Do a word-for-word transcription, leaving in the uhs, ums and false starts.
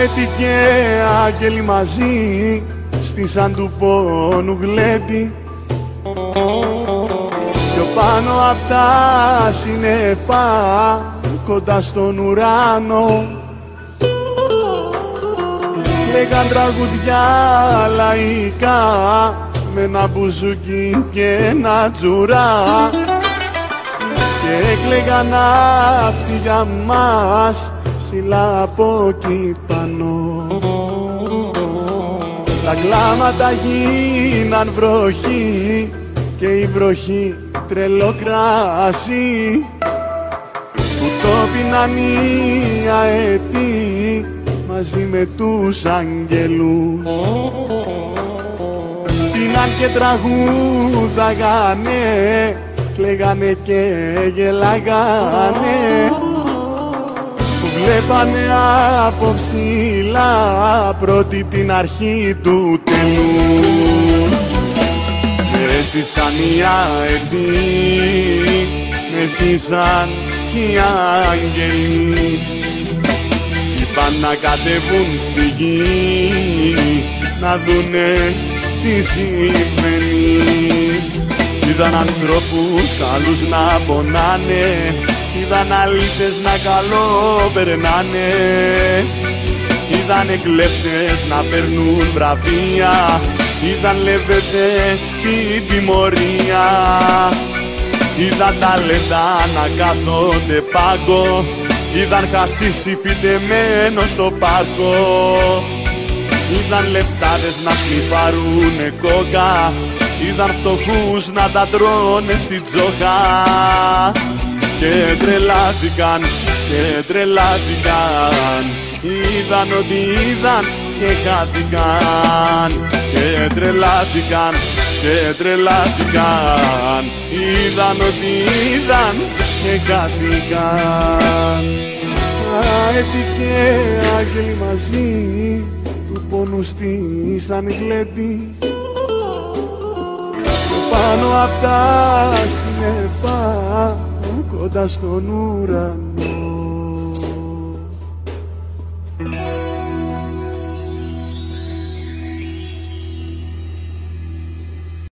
Αέτη και άγγελοι μαζί στήσαν του πόνου γλέντι. Πιο πάνω απ' τα σύννεφα κοντά στον ουρανό λέγαν τραγουδιά λαϊκά με ένα μπουζούκι και ένα τζουρά και έκλαιγαν αυτοί για μας ψηλά από εκεί πάνω. Τα κλάματα γίναν βροχή και η βροχή τρελό κράσι που το πίναν οι αετοί μαζί με τους αγγελούς. Πίναν και τραγούδαγανε, κλαίγανε και γελάγανε που βλέπανε από ψηλά πρώτη την αρχή του τελούς. Έστησαν οι αετοί, μεθύσαν κι οι άγγελοι, είπαν να κατεβούν στη γη να δουνε τι συμβαίνει. Είδαν ανθρώπους καλούς να πονάνε, είδαν αλήθες να καλό περνάνε, είδαν κλέφτες να παίρνουν βραβεία, είδαν λεβέντες στην τιμωρία, είδαν ταλέντα να κάθονται πάγκο, είδαν χασίσι φυτεμένο στο πάρκο, είδαν λεφτάδες να σλιφαρούνε κόκα, είδαν φτωχούς να τα τρώνε στη τζόκα και τρελάθηκαν, και τρελάθηκαν. Είδαν ότι είδαν και χάθηκαν και τρελάθηκαν, και τρελάθηκαν. Είδαν ότι είδαν και χάθηκαν. Αέτη και άγγελοι μαζί του πόνου στήσαν γλέντι. Πάνω απ' τα σύννεφα κοντά στον ουρανό